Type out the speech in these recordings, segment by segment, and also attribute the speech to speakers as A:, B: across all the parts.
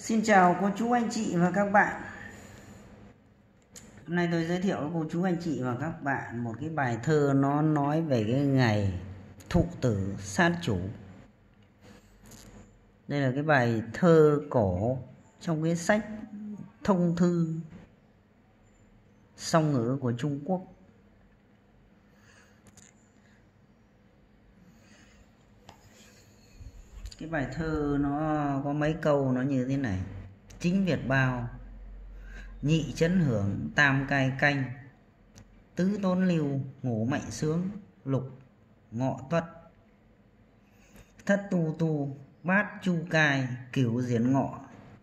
A: Xin chào cô chú anh chị và các bạn. Hôm nay tôi giới thiệu với cô chú anh chị và các bạn một cái bài thơ nó nói về cái ngày thụ tử sát chủ. Đây là cái bài thơ cổ trong cái sách thông thư song ngữ của Trung Quốc. Cái bài thơ nó có mấy câu nó như thế này: chính Việt bao, nhị chấn hưởng, tam cai canh, tứ tốn lưu, ngũ mạnh sướng, lục ngọ tuất, thất tu tu, bát chu cai, cửu diễn ngọ,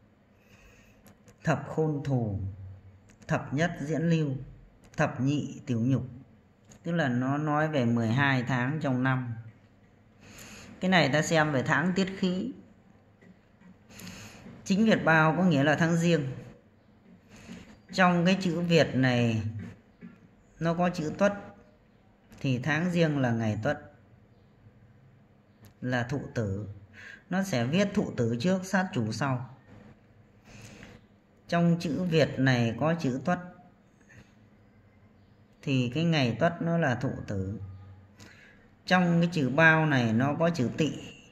A: thập khôn thù, thập nhất diễn lưu, thập nhị tiểu nhục. Tức là nó nói về 12 tháng trong năm. Cái này ta xem về tháng tiết khí. Chính Việt bao có nghĩa là tháng Giêng. Trong cái chữ Việt này nó có chữ Tuất, thì tháng Giêng là ngày Tuất, là thụ tử. Nó sẽ viết thụ tử trước, sát chủ sau. Trong chữ Việt này có chữ Tuất, thì cái ngày Tuất nó là thụ tử. Trong cái chữ bao này nó có chữ Tỵ,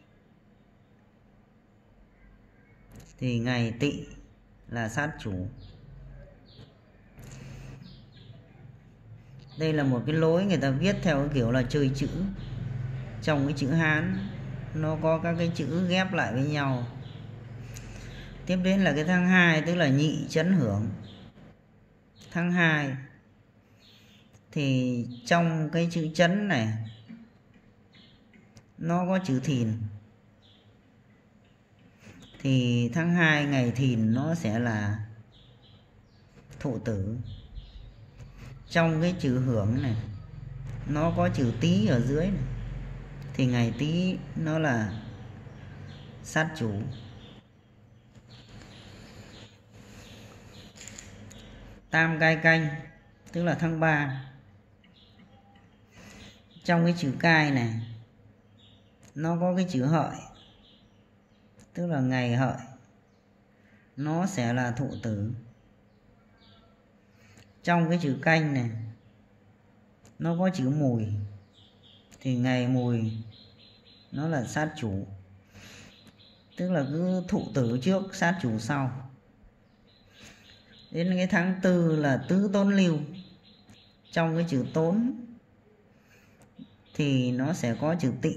A: thì ngày Tỵ là sát chủ. Đây là một cái lối người ta viết theo cái kiểu là chơi chữ. Trong cái chữ Hán nó có các cái chữ ghép lại với nhau. Tiếp đến là cái tháng 2, tức là nhị chấn hưởng. Tháng 2 thì trong cái chữ chấn này nó có chữ Thìn, thì tháng 2 ngày Thìn nó sẽ là thụ tử. Trong cái chữ hưởng này nó có chữ Tý ở dưới này, thì ngày Tý nó là sát chủ. Tam cai canh tức là tháng 3. Trong cái chữ cai này nó có cái chữ hợi, tức là ngày hợi nó sẽ là thụ tử. Trong cái chữ canh này nó có chữ mùi, thì ngày mùi nó là sát chủ. Tức là cứ thụ tử trước, sát chủ sau. Đến cái tháng 4 là tứ tốn lưu. Trong cái chữ tốn thì nó sẽ có chữ Tỵ.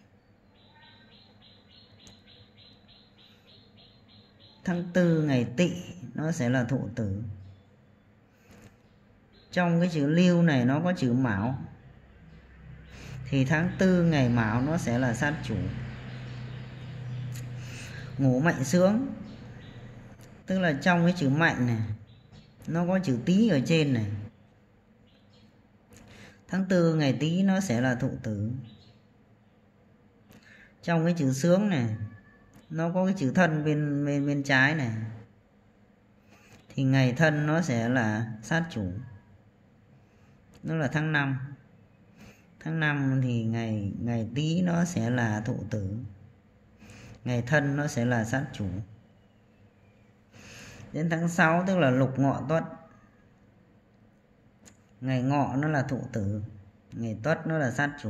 A: Tháng 4 ngày Tỵ nó sẽ là thụ tử. Trong cái chữ lưu này nó có chữ Mão, thì tháng 4 ngày Mão nó sẽ là sát chủ. Ngũ mạnh sướng tức là trong cái chữ mạnh này nó có chữ Tý ở trên này. Tháng 4 ngày Tý nó sẽ là thụ tử. Trong cái chữ sướng này nó có cái chữ thân bên trái này, thì ngày thân nó sẽ là sát chủ. Nó là tháng 5. Tháng 5 thì ngày Tý nó sẽ là thụ tử. Ngày thân nó sẽ là sát chủ. Đến tháng 6 tức là lục ngọ tuất. Ngày ngọ nó là thụ tử, ngày tuất nó là sát chủ.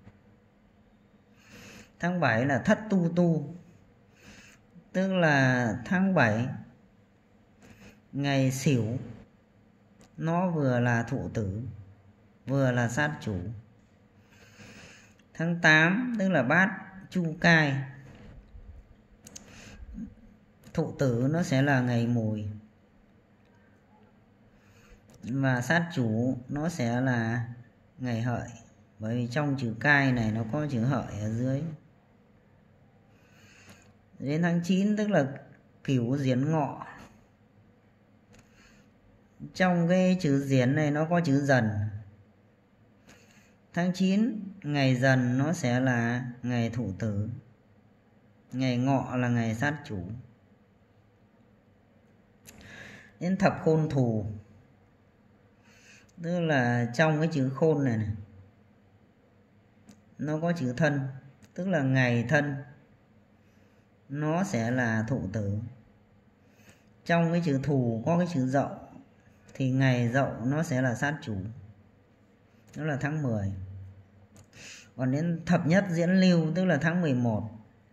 A: Tháng 7 là thất tu tu, tức là tháng 7 ngày Sửu nó vừa là thụ tử vừa là sát chủ. Tháng 8 tức là bát chu cai, thụ tử nó sẽ là ngày mùi, và sát chủ nó sẽ là ngày hợi, bởi vì trong chữ cai này nó có chữ hợi ở dưới. Đến tháng 9 tức là cửu diễn ngọ. Trong cái chữ diễn này nó có chữ dần. Tháng 9 ngày dần nó sẽ là ngày thụ tử, ngày ngọ là ngày sát chủ. Đến thập khôn thù, tức là trong cái chữ khôn này nó có chữ thân, tức là ngày thân nó sẽ là thụ tử. Trong cái chữ Thù có cái chữ Dậu thì ngày Dậu nó sẽ là sát chủ, đó là tháng 10. Còn đến thập nhất Diễn Lưu tức là tháng 11.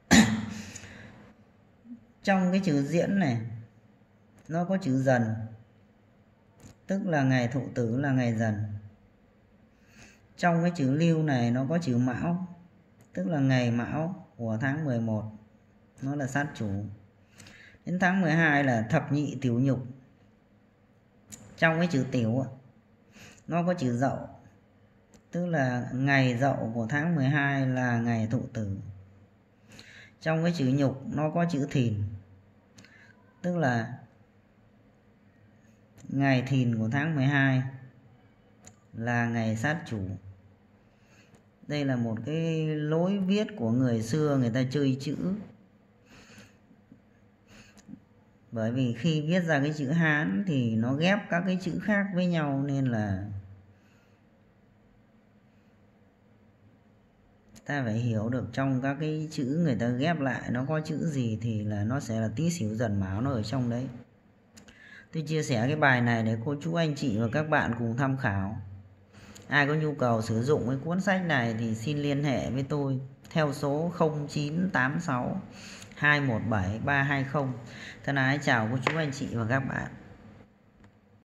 A: Trong cái chữ Diễn này nó có chữ Dần, tức là ngày Thụ Tử là ngày Dần. Trong cái chữ Lưu này nó có chữ Mão, tức là ngày Mão của tháng 11, nó là sát chủ. Đến tháng 12 là thập nhị Tiểu Nhục. Trong cái chữ Tiểu nó có chữ Dậu, tức là ngày Dậu của tháng 12 là ngày Thụ Tử. Trong cái chữ Nhục nó có chữ Thìn, tức là ngày Thìn của tháng 12 là ngày sát chủ. Đây là một cái lối viết của người xưa, người ta chơi chữ. Bởi vì khi viết ra cái chữ Hán thì nó ghép các cái chữ khác với nhau, nên là ta phải hiểu được trong các cái chữ người ta ghép lại nó có chữ gì thì là nó sẽ là Tý Sửu Dần Mão nó ở trong đấy. Tôi chia sẻ cái bài này để cô chú anh chị và các bạn cùng tham khảo. Ai có nhu cầu sử dụng cái cuốn sách này thì xin liên hệ với tôi theo số 0986 217 320. Thân ái chào cô chú anh chị và các bạn.